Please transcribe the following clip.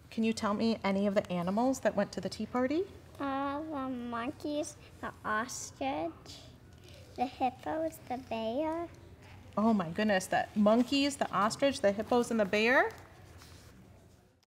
Can you tell me any of the animals that went to the tea party? The monkeys, the ostrich, the hippos, the bear. Oh my goodness, the monkeys, the ostrich, the hippos, and the bear?